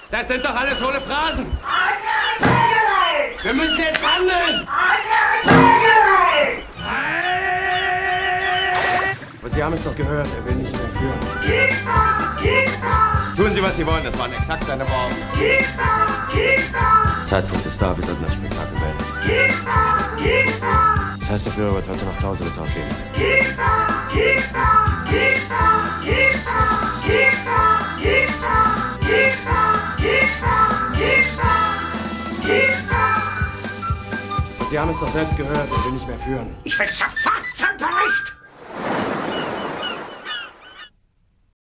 Das sind doch alles hohle Phrasen. Allgemeine Wir müssen jetzt handeln. Allgemeine Aber Sie haben es doch gehört, er will nicht mehr führen. Gegner! Tun Sie, was Sie wollen, das waren exakt seine Worte. Gegner! Zeitpunkt ist da, wir sollten das Spektakel beenden. Gegner! Das heißt, der Führer wird heute noch Clausewitz ausgeben. Sie haben es doch selbst gehört, er will nicht mehr führen. Ich will sofort zum Bericht!